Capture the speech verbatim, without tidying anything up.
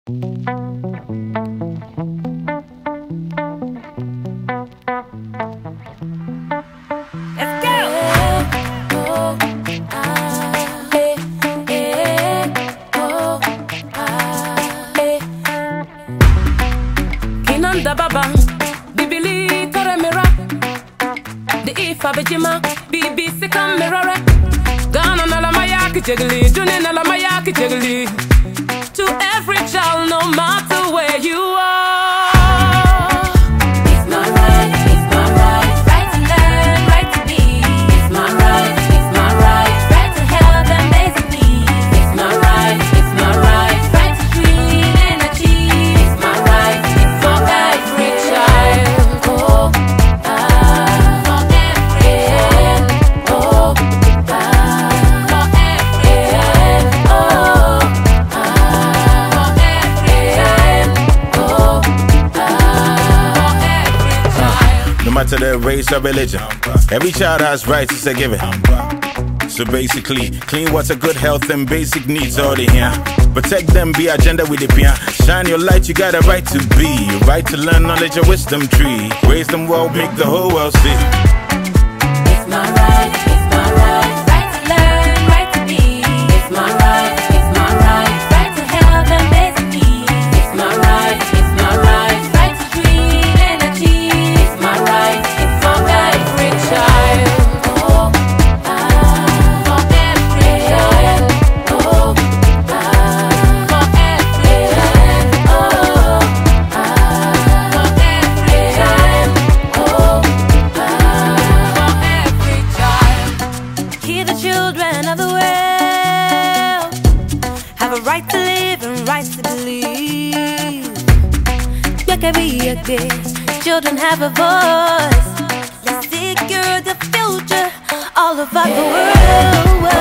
Babang, Bibili Toremira, the Ifa Bejima, B B C Camera, Ghana Nalamayaki Jegli, Junin Nalamayaki Jegli, to every child, no matter where you are. It's my right, it's my right, right to learn, right to be. It's my right, it's my right, right to health and basic needs. It's my right, it's my right, right to dream and achieve. It's my right, it's for every child. Oh, ah, for every child. Oh, ah, for every child. Oh, ah, for every child. Oh, ah, for every child. No matter their race or religion, every child has rights, it's a given. So basically, clean water, good health, and basic needs all they here. Protect them, be agenda with the pian. Shine your light, you got a right to be. Right to learn knowledge, a wisdom tree. Raise them well, make the whole world see. It's my right, it's my right, right to learn, right to be. It's my right, it's my right, right to health and basic needs. It's my right, it's my right, right to dream and achieve. It's my right, it's for every child. Oh, ah, for every child. Oh, ah, for every child. Oh, ah, for every child. Oh, ah, for every child. Hear the children of the world have a right to live and right to believe. Children have a voice. Let's secure the future all over the world.